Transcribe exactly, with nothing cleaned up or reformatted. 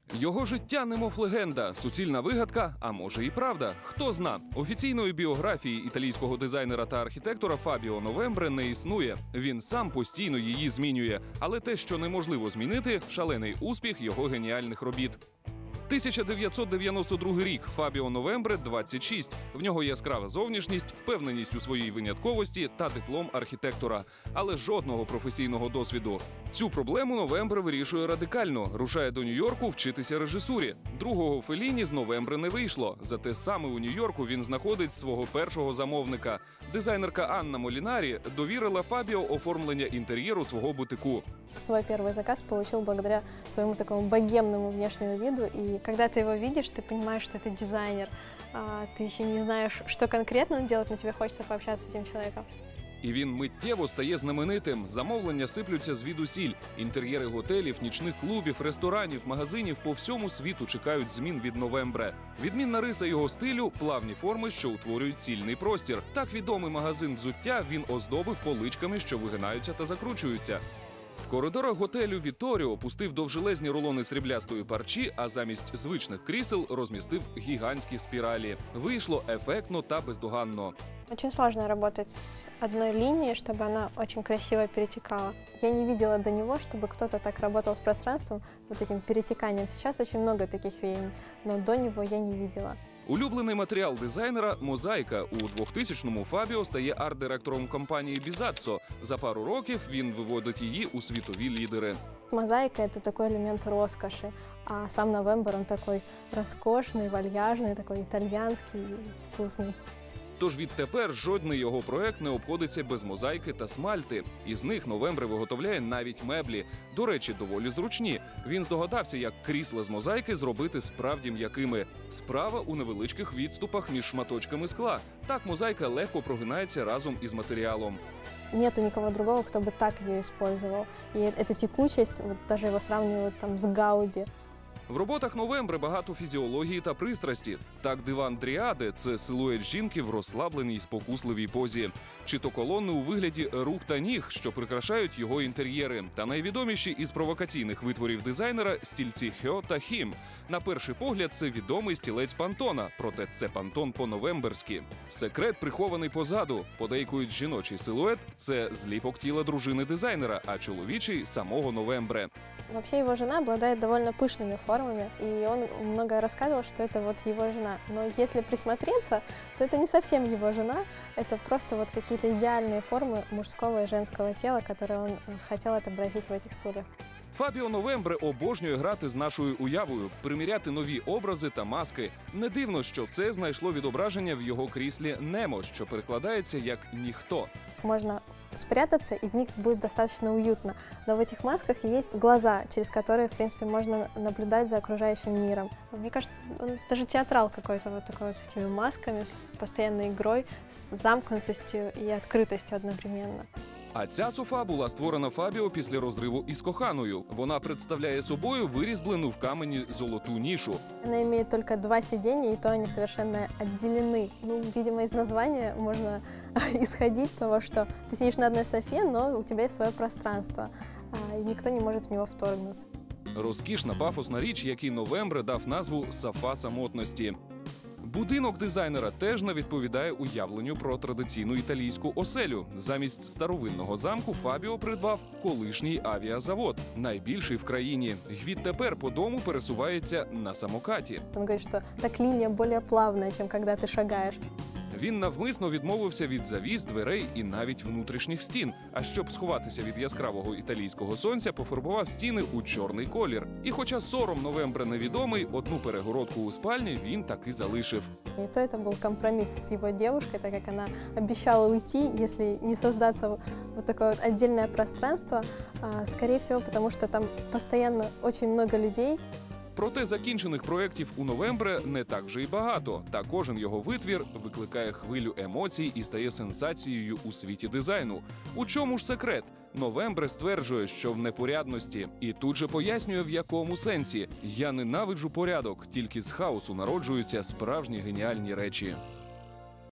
Його життя немов легенда, суцільна вигадка, а може і правда. Хто зна. Офіційної біографії італійського дизайнера та архітектора Фабіо Новембре не існує. Він сам постійно її змінює. Але те, що неможливо змінити – шалений успіх його геніальних робіт. тисяча дев'ятсот дев'яносто другий рік. Фабіо Новембре – двадцять шість. В нього яскрава зовнішність, впевненість у своїй винятковості та диплом архітектора. Але жодного професійного досвіду. Цю проблему Новембре вирішує радикально. Рушає до Нью-Йорку вчитися режисурі. Другого Фелліні з Новембре не вийшло. Зате саме у Нью-Йорку він знаходить свого першого замовника. Дизайнерка Анна Молінарі довірила Фабіо оформлення інтер'єру свого бутику. Свой первый заказ получил благодаря своему такому богемному внешнему виду. И когда ты его видишь, ты понимаешь, что это дизайнер. А ты еще не знаешь, что конкретно он делает, но тебе хочется пообщаться с этим человеком. І він миттєво стає знаменитим. Замовлення сиплються звідусіль. Інтер'єри готелів, нічних клубів, ресторанів, магазинів по всьому світу чекають змін від Новембре. Відмінна риса його стилю – плавні форми, що утворюють цільний простір. Так відомий магазин взуття він оздобив поличками, що вигинаються та закручуються. В коридорах готелю Вітторіо пустив довжелезні рулони сріблястої парчі, а замість звичних крісел розмістив гігантські спіралі. Вийшло ефектно та бездоганно. Очень сложно работать с одной линией, чтобы она очень красиво перетекала. Я не видела до него, чтобы кто-то так работал с пространством, вот этим перетеканием. Сейчас очень много таких веяний, но до него я не видела. Улюблений матеріал дизайнера – мозаїка. У двохтисячному Фабіо стає арт-директором компанії Бізаццо. За пару років він виводить її у світові лідери. Мозаика – это такой элемент роскоши, а сам Новембре, он такой роскошный, вальяжный, такой итальянский, вкусный. Тож відтепер жодний його проект не обходиться без мозаїки та смальти. Із них Новембре виготовляє навіть меблі. До речі, доволі зручні. Він здогадався, як крісла з мозаїки зробити справді м'якими. Справа у невеличких відступах між шматочками скла. Так мозаїка легко прогинається разом із матеріалом. Нету никого другого, кто бы так ее использовал. И эта текучесть, вот даже его сравнивают там с Гауди. В роботах Новембре багато фізіології та пристрасті. Так, диван Дріаде – це силует жінки в розслабленій, спокусливій позі. Чи то колони у вигляді рук та ніг, що прикрашають його інтер'єри. Та найвідоміші із провокаційних витворів дизайнера – стільці Хьо та Хім. На перший погляд, це відомий стілець Пантона, проте це Пантон по-новемберськи. Секрет прихований позаду. Подейкують, жіночий силует – це зліпок тіла дружини дизайнера, а чоловічий – самого Новембре. Вообще его жена обладает довольно пышными формами, и он много рассказывал, что это вот его жена. Но если присмотреться, то это не совсем его жена, это просто вот какие-то идеальные формы мужского и женского тела, которые он хотел отобразить в этих стульях. Фабіо Новембре обожнює грати з нашою уявою, приміряти нові образи та маски. Не дивно, що це знайшло відображення в його кріслі Немо, що перекладається як «ніхто». Можно спрятаться, и в них будет достаточно уютно. Но в этих масках есть глаза, через которые, в принципе, можно наблюдать за окружающим миром. Мне кажется, он даже театрал какой-то вот такой вот с этими масками, с постоянной игрой, с замкнутостью и открытостью одновременно. А ця софа була створена Фабіо після розриву із коханою. Вона представляє собою вирізблену в камені золоту нішу. Она имеет только два сиденья, и то они совершенно отделены. Ну, видимо, из названия можно исходить того, что ты сидишь на одной софе, но у тебя есть свое пространство, и никто не может в него вторгнуться. Розкішна пафосна річ, якій Новембре дав назву «Софа самотності». Будинок дизайнера теж не відповідає уявленню про традиційну італійську оселю. Замість старовинного замку Фабіо придбав колишній авіазавод, найбільший в країні. Відтепер по дому пересувається на самокаті. Он говорит, что так линия более плавная, чем когда ты шагаешь. Він навмисно відмовився від завіс, дверей і навіть внутрішніх стін. А щоб сховатися від яскравого італійського сонця, пофарбував стіни у чорний колір. І хоча сором Новембре невідомий, одну перегородку у спальні він таки залишив. И то это был компромисс с его девушкой, так как она обещала уйти, если не создаться вот такое вот отдельное пространство, скорее всего, потому что там постоянно очень много людей. Проте закінчених проєктів у Новембре не так вже й багато. Та кожен його витвір викликає хвилю емоцій і стає сенсацією у світі дизайну. У чому ж секрет? Новембре стверджує, що в непорядності. І тут же пояснює, в якому сенсі. «Я ненавиджу порядок, тільки з хаосу народжуються справжні геніальні речі».